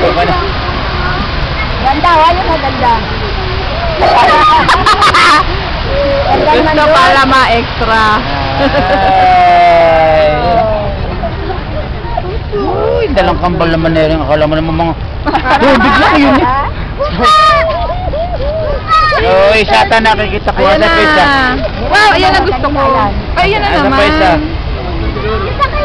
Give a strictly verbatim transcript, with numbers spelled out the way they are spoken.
Okay na. Ganda, wala na ganda. Gusto pala ma-extra. Uy, dalang kambal naman na rin. Akala mo naman mga... Uy, bigla yun eh. Uy, sata nakikita ko. Ayan na. Wow, ayan na gusto ko. Ay, ayan na naman. Asa pa isa.